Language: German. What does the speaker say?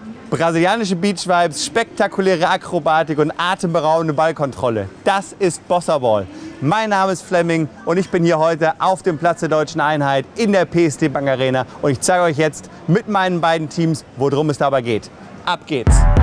Brasilianische Beach-Vibes, spektakuläre Akrobatik und atemberaubende Ballkontrolle. Das ist Bossaball. Mein Name ist Flemming und ich bin hier heute auf dem Platz der Deutschen Einheit in der PSD Bank Arena. Und ich zeige euch jetzt mit meinen beiden Teams, worum es dabei geht. Ab geht's!